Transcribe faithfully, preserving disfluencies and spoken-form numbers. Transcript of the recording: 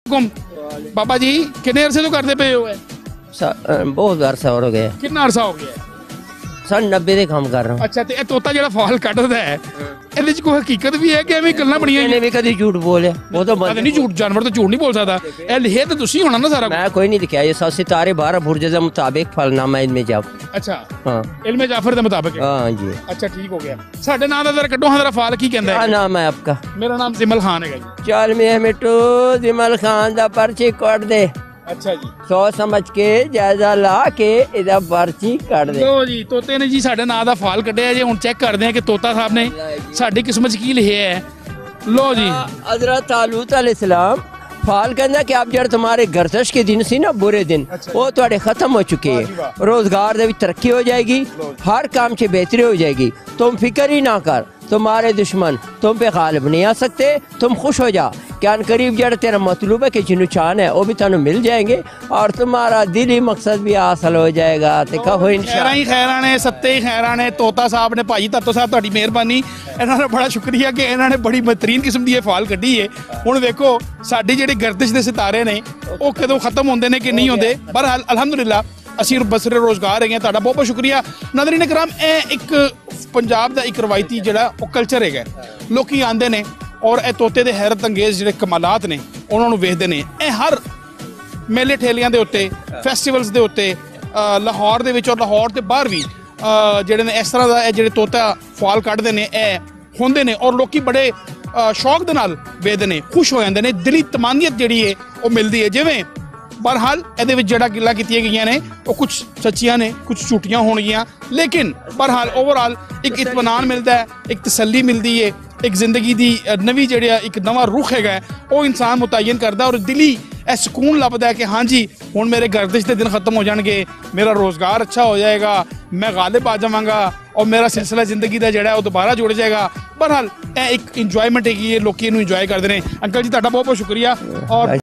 बाबा जी कितने अरसे तो करते पे हो? बहुत अरसा हो गया। कितना अरसा हो गया? सन नब्बे ਦੇ ਕੰਮ ਕਰ ਰਹਾ ਹੂੰ। ਅੱਛਾ ਤੇ ਇਹ ਤੋਤਾ ਜਿਹੜਾ ਫਾਲ ਕੱਢਦਾ ਹੈ ਇਹਦੇ ਚ ਕੋਈ ਹਕੀਕਤ ਵੀ ਹੈ ਕਿ ਐਵੇਂ ਗੱਲਾਂ ਬਣੀਆਂ ਇਹਨੇ ਵੀ ਕਦੀ ਝੂਠ ਬੋਲਿਆ? ਉਹ ਤਾਂ ਬੰਦ ਨਹੀਂ, ਝੂਠ ਜਾਨਵਰ ਤਾਂ ਝੂਠ ਨਹੀਂ ਬੋਲ ਸਕਦਾ। ਇਹ ਲਿਖਿਆ ਤਾਂ ਤੁਸੀਂ ਹੋਣਾ ਨਾ ਸਾਰਾ। मैं कोई नहीं लिखा, ये सब सितारे बारह बुर्ज के मुताबिक फलनामा इनमें जाओ। ਅੱਛਾ हाँ ਇਲਮੇ ਜਾਫਰ ਦੇ ਮੁਤਾਬਕ ਹੈ। हाँ जी। ਅੱਛਾ ਠੀਕ ਹੋ ਗਿਆ। ਸਾਡੇ ਨਾਂ ਦਾ ਜ਼ਰਾ ਕੱਢੋ ਹਾਂ ਜ਼ਰਾ ਫਾਲ ਕੀ ਕਹਿੰਦਾ क्या ਹੈ? नाम है आपका? ਮੇਰਾ ਨਾਮ ਸਿਮਲ ਖਾਨ ਹੈਗਾ ਜੀ। चल मियां मिट्टू जिमल खान दा पर्ची कट दे। ਅੱਛਾ ਜੀ सोच समझ के जायजा ला के इदा पर्ची कट दे। ਲੋ ਜੀ ਤੋਤੇ ਨੇ ਜੀ ਸਾਡੇ ਨਾਂ ਦਾ ਫਾਲ ਕੱਢਿਆ ਜੇ। ਹੁਣ ਚੈੱਕ ਕਰਦੇ ਆ ਕਿ ਤੋਤਾ ਸਾਹਿਬ ਨੇ ਸਾਡੀ ਕਿਸਮਤ 'ਚ ਕੀ ਲਿਖਿਆ ਹੈ। लो जी हजरत तालूत अलैहिस्सलाम फाल कहना कि आप जब तुम्हारे गर्दिश के दिन सी ना बुरे दिन वो थोड़े खत्म हो चुके हैं। रोजगार दे विच तरक्की हो जाएगी, हर काम से बेहतरी हो जाएगी। तुम फिक्र ही ना कर, तुम्हारे दुश्मन तुम पे गालिब नहीं आ सकते। तुम खुश हो जा क्या करीब जड़ तेरा मतलूब है कि जिन्हों चान है वो भी तुहानू मिल जाएंगे और तुम्हारा दिली मकसद भी हासिल हो जाएगा। ते कहो खैरां ही खैरां ने, सत्ते ही खैरां ने। तोता साहब ने, भाई तातो साहब तुहाडी मेहरबानी, इन्हां दा बड़ा शुक्रिया कि इन्हां ने बड़ी बेहतरीन किस्म दी फाल कड्ढी है। हुण देखो साडी जिहड़ी गर्दिश दे सितारे ने वो कदों खत्म होंदे ने कि नहीं होंदे। बहरहाल अलहमदुलिल्लाह ਅਸੀਂ ਬਸਰੇ ਰੋਜ਼ਗਾਰ ਹੈਗੇ। ਤੁਹਾਡਾ ਬਹੁਤ ਬਹੁਤ ਸ਼ੁਕਰੀਆ। ਨਾਜ਼ਰੀਨ ਇਕਰਾਮ ਇਹ ਇੱਕ ਪੰਜਾਬ ਦਾ ਇੱਕ ਰਵਾਇਤੀ ਜਿਹੜਾ ਉਹ ਕਲਚਰ ਹੈਗਾ। ਲੋਕੀ ਆਉਂਦੇ ਨੇ ਔਰ ਇਹ ਤੋਤੇ ਦੇ ਹੈਰਤ ਅੰਗੇਜ਼ ਜਿਹੜੇ ਕਮਾਲਾਤ ਨੇ ਉਹਨਾਂ ਨੂੰ ਵੇਖਦੇ ਨੇ। ਇਹ ਹਰ ਮੇਲੇ ਠੇਲਿਆਂ ਦੇ ਉੱਤੇ, ਫੈਸਟੀਵਲਸ ਦੇ ਉੱਤੇ ਲਾਹੌਰ ਦੇ ਵਿੱਚ ਔਰ ਲਾਹੌਰ ਦੇ ਬਾਹਰ ਵੀ ਜਿਹੜੇ ਨੇ ਇਸ ਤਰ੍ਹਾਂ ਦਾ ਇਹ ਜਿਹੜੇ ਤੋਤਾ ਫਾਲ ਕੱਢਦੇ ਨੇ ਇਹ ਹੁੰਦੇ ਨੇ ਔਰ ਲੋਕੀ ਬੜੇ ਸ਼ੌਕ ਦੇ ਨਾਲ ਵੇਖਦੇ ਨੇ, ਖੁਸ਼ ਹੋ ਜਾਂਦੇ ਨੇ। ਦਿਲੀ ਤਮਾਨੀਅਤ ਜਿਹੜੀ ਹੈ ਉਹ ਮਿਲਦੀ ਹੈ। ਜਿਵੇਂ बहरहाल ਇਹਦੇ ਵਿੱਚ ਜਿਹੜਾ ਗਿੱਲਾ ਕੀਤੀਆਂ ਗਈਆਂ ਨੇ ਉਹ ਕੁਝ ਸੱਚੀਆਂ ਨੇ, ਕੁਝ ਝੂਠੀਆਂ ਹੋਣਗੀਆਂ, ਲੇਕਿਨ ਬਹਰਹਾਲ ਓਵਰਆਲ ਇੱਕ ਇਤਮਾਨਾਨ ਮਿਲਦਾ ਹੈ, ਇੱਕ ਤਸੱਲੀ ਮਿਲਦੀ ਹੈ, ਇੱਕ ਜ਼ਿੰਦਗੀ ਦੀ ਨਵੀਂ ਜਿਹੜਾ ਇੱਕ ਨਵਾਂ ਰੁਖ ਹੈਗਾ ਉਹ ਇਨਸਾਨ ਮੁਤਅਯਨ ਕਰਦਾ ਔਰ ਦਿਲੀ ਇਹ ਸਕੂਨ ਲੱਭਦਾ ਹੈ ਕਿ ਹਾਂਜੀ ਹੁਣ ਮੇਰੇ ਗਰਦਿਸ਼ ਦੇ ਦਿਨ ਖਤਮ ਹੋ ਜਾਣਗੇ, ਮੇਰਾ ਰੋਜ਼ਗਾਰ ਅੱਛਾ ਹੋ ਜਾਏਗਾ, ਮੈਂ ਗਾਲਿਬ ਆ ਜਾਵਾਂਗਾ ਔਰ ਮੇਰਾ ਸਿਲਸਿਲਾ ਜ਼ਿੰਦਗੀ ਦਾ ਜਿਹੜਾ ਉਹ ਦੁਬਾਰਾ ਜੁੜ ਜਾਏਗਾ। ਬਹਰਹਾਲ ਇਹ ਇੱਕ ਇੰਜੋਇਮੈਂਟ ਹੈਗੀ ਹੈ, ਲੋਕੀ ਇਹਨੂੰ ਇੰਜੋਏ ਕਰਦੇ ਨੇ। ਅੰਕਲ ਜੀ ਤੁਹਾਡਾ ਬਹੁਤ ਬਹੁਤ ਸ਼ੁਕਰੀਆ। ਔਰ